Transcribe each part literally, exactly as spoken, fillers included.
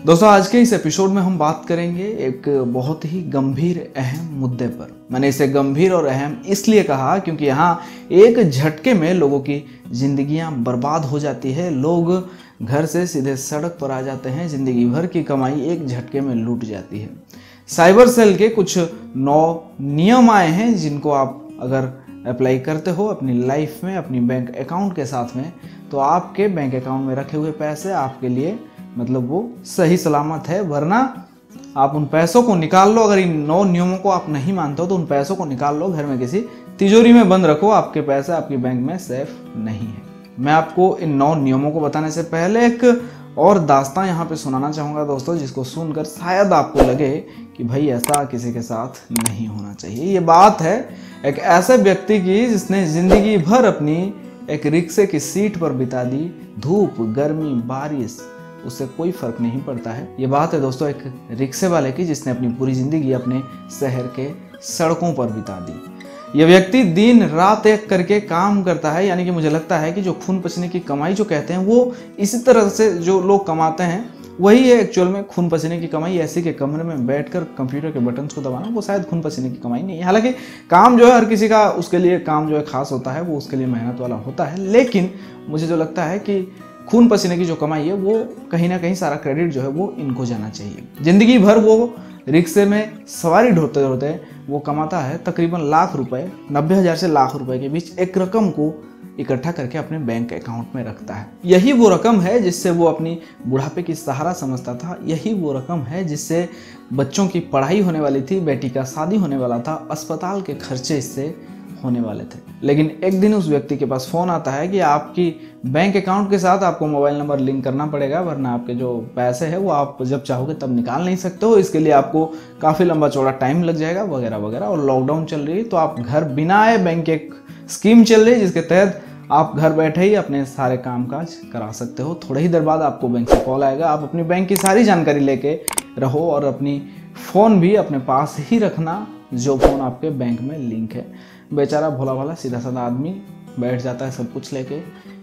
दोस्तों आज के इस एपिसोड में हम बात करेंगे एक बहुत ही गंभीर अहम मुद्दे पर। मैंने इसे गंभीर और अहम इसलिए कहा क्योंकि यहाँ एक झटके में लोगों की जिंदगियां बर्बाद हो जाती है। लोग घर से सीधे सड़क पर आ जाते हैं, जिंदगी भर की कमाई एक झटके में लूट जाती है। साइबर सेल के कुछ नौ नियम आए हैं जिनको आप अगर अप्लाई करते हो अपनी लाइफ में, अपनी बैंक अकाउंट के साथ में, तो आपके बैंक अकाउंट में रखे हुए पैसे आपके लिए मतलब वो सही सलामत है। वरना आप उन पैसों को निकाल लो। अगर इन नौ नियमों को आप नहीं मानते हो तो उन पैसों को निकाल लो, घर में किसी तिजोरी में बंद रखो, आपके पैसे आपकी बैंक में सेफ नहीं है। मैं आपको इन नौ नियमों को बताने से पहले एक और दास्तां यहाँ पे सुनाना चाहूँगा दोस्तों, जिसको सुनकर शायद आपको लगे कि भाई ऐसा किसी के साथ नहीं होना चाहिए। ये बात है एक ऐसे व्यक्ति की जिसने जिंदगी भर अपनी एक रिक्शे की सीट पर बिता दी। धूप, गर्मी, बारिश, उससे कोई फर्क नहीं पड़ता है। ये बात है दोस्तों एक रिक्शे वाले की जिसने अपनी पूरी जिंदगी अपने शहर के सड़कों पर बिता दी। ये व्यक्ति दिन रात एक करके काम करता है, यानी कि मुझे लगता है कि जो खून पसीने की कमाई जो कहते हैं वो इसी तरह से जो लोग कमाते हैं वही है एक्चुअल में खून पसीने की कमाई। ऐसे के कमरे में बैठकर कंप्यूटर के बटन्स को दबाना वो शायद खून पसीने की कमाई नहीं है। हालांकि काम जो है हर किसी का उसके लिए काम जो है खास होता है, वो उसके लिए मेहनत वाला होता है, लेकिन मुझे जो लगता है कि खून पसीने की जो कमाई है वो कहीं ना कहीं सारा क्रेडिट जो है वो इनको जाना चाहिए। जिंदगी भर वो रिक्शे में सवारी ढोते ढोते वो कमाता है तकरीबन लाख रुपए, नब्बे हजार से लाख रुपए के बीच एक रकम को इकट्ठा करके अपने बैंक अकाउंट में रखता है। यही वो रकम है जिससे वो अपनी बुढ़ापे की सहारा समझता था। यही वो रकम है जिससे बच्चों की पढ़ाई होने वाली थी, बेटी का शादी होने वाला था, अस्पताल के खर्चे इससे होने वाले थे। लेकिन एक दिन उस व्यक्ति के पास फोन आता है कि आपकी बैंक अकाउंट के साथ आपको मोबाइल नंबर लिंक करना पड़ेगा, वरना आपके जो पैसे हैं वो आप जब चाहोगे तब निकाल नहीं सकते हो। इसके लिए आपको काफ़ी लंबा चौड़ा टाइम लग जाएगा वगैरह वगैरह। और लॉकडाउन चल रही है तो आप घर बिना आए, बैंक एक स्कीम चल रही है जिसके तहत आप घर बैठे ही अपने सारे काम काज करा सकते हो। थोड़ी ही देर बाद आपको बैंक से कॉल आएगा, आप अपनी बैंक की सारी जानकारी लेके रहो और अपनी फ़ोन भी अपने पास ही रखना जो फ़ोन आपके बैंक में लिंक है। बेचारा भोला भाला सीधा साधा आदमी बैठ जाता है सब कुछ लेके।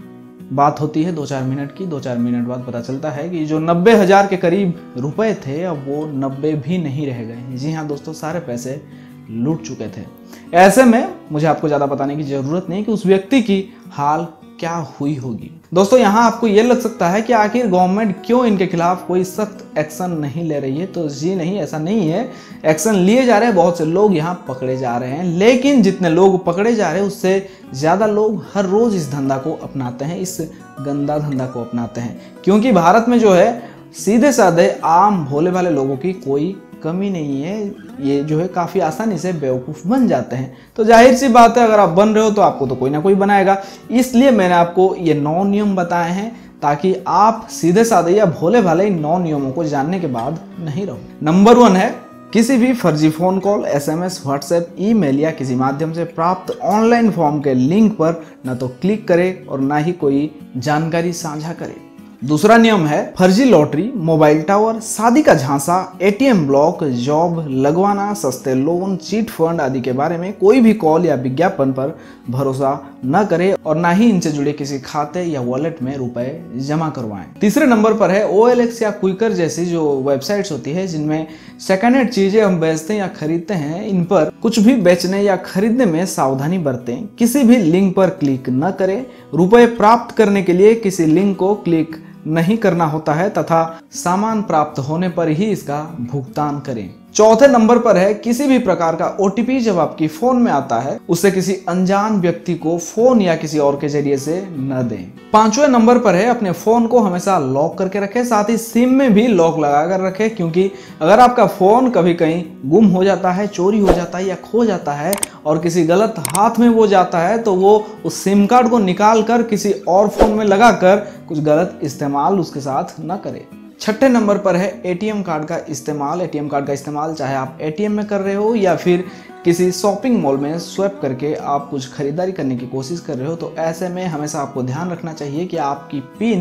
बात होती है दो चार मिनट की। दो चार मिनट बाद पता चलता है कि जो नब्बे हजार के करीब रुपए थे अब वो नब्बे भी नहीं रह गए। जी हाँ दोस्तों, सारे पैसे लूट चुके थे। ऐसे में मुझे आपको ज़्यादा बताने की ज़रूरत नहीं कि उस व्यक्ति की हाल क्या हुई होगी। दोस्तों यहाँ आपको ये लग सकता है कि आखिर गवर्नमेंट क्यों इनके खिलाफ कोई सख्त एक्शन नहीं ले रही है। तो जी नहीं, ऐसा नहीं है। एक्शन लिए जा रहे हैं, बहुत से लोग यहाँ पकड़े जा रहे हैं, लेकिन जितने लोग पकड़े जा रहे हैं उससे ज़्यादा लोग हर रोज़ इस धंधा को अपनाते हैं, इस गंदा धंधा को अपनाते हैं। क्योंकि भारत में जो है सीधे साधे आम भोले भाले लोगों की कोई कमी नहीं है। ये जो है काफ़ी आसानी से बेवकूफ़ बन जाते हैं। तो जाहिर सी बात है अगर आप बन रहे हो तो आपको तो कोई ना कोई बनाएगा। इसलिए मैंने आपको ये नौ नियम बताए हैं ताकि आप सीधे साधे या भोले भाले इन नौ नियमों को जानने के बाद नहीं रहो। नंबर वन है, किसी भी फर्जी phone call, SMS, WhatsApp, email या किसी माध्यम से प्राप्त ऑनलाइन फॉर्म के लिंक पर न तो क्लिक करे और ना ही कोई जानकारी साझा करे। दूसरा नियम है, फर्जी लॉटरी, मोबाइल टावर, शादी का झांसा, एटीएम ब्लॉक, जॉब लगवाना, सस्ते लोन, चीट फंड आदि के बारे में कोई भी कॉल या विज्ञापन पर भरोसा न करें और ना ही इनसे जुड़े किसी खाते या वॉलेट में रुपए जमा करवाएं। तीसरे नंबर पर है ओ एल एक्स या क्विकर जैसी जो वेबसाइट्स होती है जिनमें सेकेंड हैंड चीजें हम बेचते हैं या खरीदते हैं, इन पर कुछ भी बेचने या खरीदने में सावधानी बरतें। किसी भी लिंक पर क्लिक न करें। रुपए प्राप्त करने के लिए किसी लिंक को क्लिक नहीं करना होता है तथा सामान प्राप्त होने पर ही इसका भुगतान करें। चौथे नंबर पर है, किसी भी प्रकार का ओटीपी जब आपकी फोन में आता है उसे किसी अनजान व्यक्ति को फोन या किसी और के जरिए से न दें। पांचवें नंबर पर है, अपने फोन को हमेशा लॉक करके रखें, साथ ही सिम में भी लॉक लगा कर रखें, क्योंकि अगर आपका फोन कभी कहीं गुम हो जाता है, चोरी हो जाता है या खो जाता है और किसी गलत हाथ में वो जाता है तो वो उस सिम कार्ड को निकाल कर किसी और फोन में लगा कर कुछ गलत इस्तेमाल उसके साथ न करें। छठे नंबर पर है एटीएम कार्ड का इस्तेमाल। एटीएम कार्ड का इस्तेमाल चाहे आप एटीएम में कर रहे हो या फिर किसी शॉपिंग मॉल में स्वैप करके आप कुछ खरीदारी करने की कोशिश कर रहे हो, तो ऐसे में हमेशा आपको ध्यान रखना चाहिए कि आपकी पिन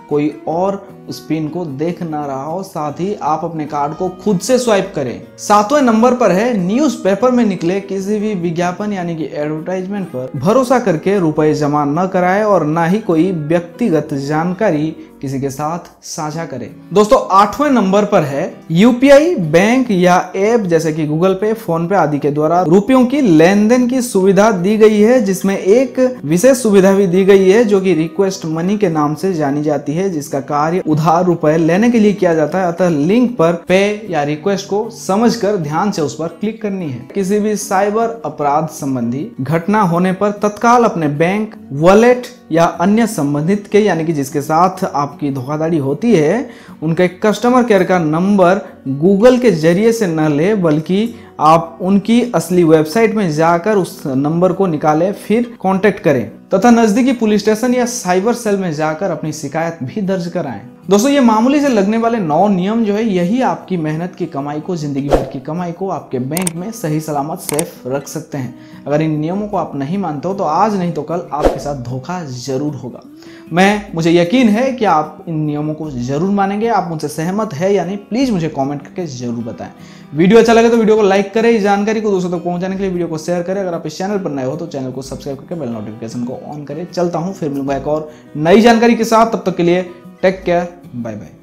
कोई और उस पिन को देख ना रहा हो, साथ ही आप अपने कार्ड को खुद से स्वाइप करें। सातवें नंबर पर है न्यूज़पेपर में निकले किसी भी विज्ञापन यानी कि एडवर्टाइजमेंट पर भरोसा करके रुपए जमा न कराए और ना ही कोई व्यक्तिगत जानकारी किसी के साथ साझा करें। दोस्तों आठवें नंबर पर है यूपीआई, बैंक या ऐप जैसे कि गूगल पे, फोन पे आदि के द्वारा रुपयों की लेन देन की सुविधा दी गई है, जिसमें एक विशेष सुविधा भी दी गई है जो कि रिक्वेस्ट मनी के नाम से जानी जाती है, जिसका कार्य उधार रुपए लेने के लिए किया जाता है। अतः लिंक पर पे या रिक्वेस्ट को समझकर ध्यान से उस पर क्लिक करनी है। किसी भी साइबर अपराध संबंधी घटना होने पर तत्काल अपने बैंक, वॉलेट या अन्य संबंधित के यानी कि जिसके साथ आपकी धोखाधड़ी होती है उनके कस्टमर केयर का नंबर गूगल के जरिए से न ले, बल्कि आप उनकी असली वेबसाइट में जाकर उस नंबर को निकालें, फिर कांटेक्ट करें तथा नजदीकी पुलिस स्टेशन या साइबर सेल में जाकर अपनी शिकायत भी दर्ज कराएं। दोस्तों ये मामूली से लगने वाले नौ नियम जो है यही आपकी मेहनत की कमाई को, जिंदगी भर की कमाई को आपके बैंक में सही सलामत सेफ रख सकते हैं। अगर इन नियमों को आप नहीं मानते हो तो आज नहीं तो कल आपके साथ धोखा जरूर होगा। मैं मुझे यकीन है कि आप इन नियमों को जरूर मानेंगे। आप मुझसे सहमत है या नहीं प्लीज मुझे कमेंट करके जरूर बताएं। वीडियो अच्छा लगे तो वीडियो को लाइक करें, इस जानकारी को दूसरों तक पहुंचाने के लिए वीडियो को शेयर करें। अगर आप इस चैनल पर नए हो तो चैनल को सब्सक्राइब करके बेल नोटिफिकेशन को ऑन करें। चलता हूं, फिर मिलूंगा एक और नई जानकारी के साथ। तब तक के लिए टेक केयर, बाय बाय।